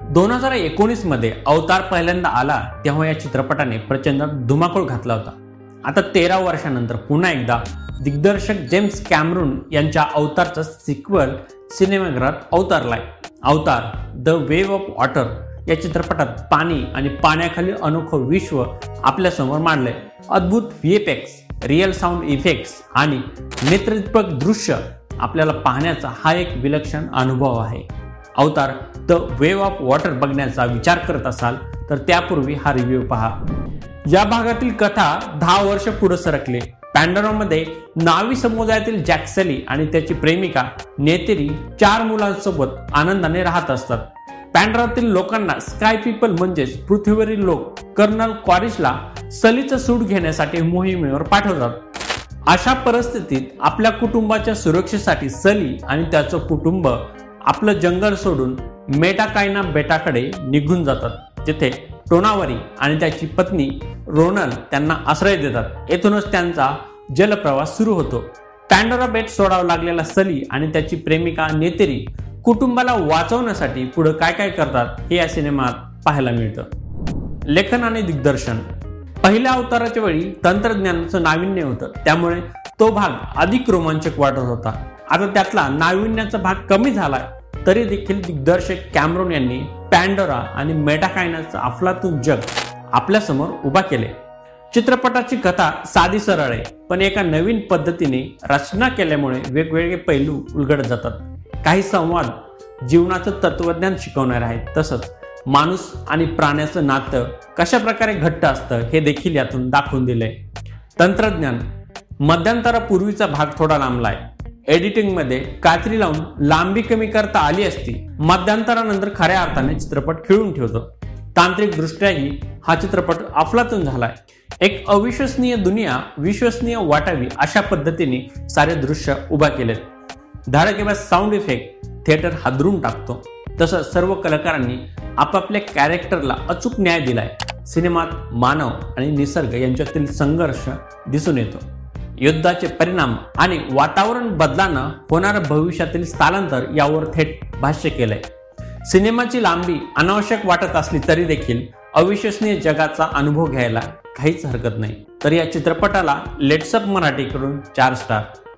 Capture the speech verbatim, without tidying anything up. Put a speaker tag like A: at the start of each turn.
A: दोन हजार एकोणीस मध्ये अवतार पहिल्यांदा आला तेव्हा या चित्रपटाने प्रचंड धुमाकूळ घातला होता. आता तेरा वर्षानंतर पुन्हा एकदा दिग्दर्शक जेम्स कॅमरून यांच्या अवतारचा सिक्वल सिनेमागृहात अवतरलाय. अवतार द वेव ऑफ वॉटर या चित्रपटात पाणी आणि पाण्याखाली अनोखं विश्व आपल्यासमोर मांडलंय. अद्भुत व्हीएफएक्स, रिअल साऊंड इफेक्ट्स आणि नेत्रदीपक दृश्य आपल्याला पाहण्याचा हा एक विलक्षण अनुभव आहे. अवतार द वेव ऑफ वॉटर बघण्याचा विचार करत असाल तर त्यापूर्वी हा रिव्ह्यू पहा. या भागातील कथा दहा वर्ष पुढे सरकली. पॅन्डोरामध्ये नावी समुदायातील जॅक सली आणि त्याची प्रेमिका नेतेरी चार मुलांसोबत आनंदाने राहत असतात. पॅन्डोरातील लोकांना स्काय पीपल म्हणजेच पृथ्वीवरील लोक कर्नल क्वारिसला सलीचं सूड घेण्यासाठी मोहिमेवर पाठवतात. अशा परिस्थितीत आपल्या कुटुंबाच्या सुरक्षेसाठी सली आणि त्याचं कुटुंब आपलं जंगल सोडून मेटाकायना बेटाकडे निघून जातात. तिथे टोनावरी आणि त्याची पत्नी रोनल त्यांना आश्रय देतात. येथूनच त्यांचा जलप्रवास सुरू होतो. पॅन्डोरा बेट सोडावं लागलेला सली आणि त्याची प्रेमिका नेतेरी कुटुंबाला वाचवण्यासाठी पुढे काय काय करतात हे या सिनेमात पाहायला मिळतं. लेखन आणि दिग्दर्शन. पहिल्या अवताराच्या वेळी तंत्रज्ञानाचं नाविन्य होतं, त्यामुळे तो भाग अधिक रोमांचक वाटत होता. आता त्यातला नाविन्याचा भाग कमी झालाय तरी देखील दिग्दर्शक कॅमरून यांनी पॅन्डोरा आणि मेटाकायनाचं अफलातून जग आपल्यासमोर उभा केले. चित्रपटाची कथा साधी सरळ आहे, पण एका नवीन पद्धतीने रचना केल्यामुळे वेगवेगळे पैलू उलगडत जातात. काही संवाद जीवनाचं तत्वज्ञान शिकवणार आहेत, तसंच माणूस आणि प्राण्याचं नातं कशा प्रकारे घट्ट असतं हे देखील यातून दाखवून दिलंय. तंत्रज्ञान. मध्यंतरापूर्वीचा भाग थोडा लांबलाय. एडिटिंगमध्ये कात्री लावून लांबी कमी करता आली असती. मध्यंतरानंतर खऱ्या अर्थाने चित्रपट खिळून ठेवतो. तांत्रिक दृष्ट्याही हा चित्रपट अफलातून झालाय. एक अविश्वसनीय दुनिया विश्वसनीय वाटावी अशा पद्धतीने सारे दृश्य उभा केलेत. धडाकेबाज साऊंड इफेक्ट थिएटर हादरून टाकतो. तसंच सर्व कलाकारांनी आपापल्या कॅरेक्टरला अचूक न्याय दिलाय. सिनेमात मानव आणि निसर्ग यांच्यातील संघर्ष दिसून येतो. युद्धाचे परिणाम आणि वातावरण बदलानं होणारं भविष्यातील स्थलांतर यावर थेट भाष्य केलंय. सिनेमाची लांबी अनावश्यक वाटत असली तरी देखील अविश्वसनीय जगाचा अनुभव घ्यायला काहीच हरकत नाही. तर या चित्रपटाला लेट्सअप मराठीकडून चार स्टार.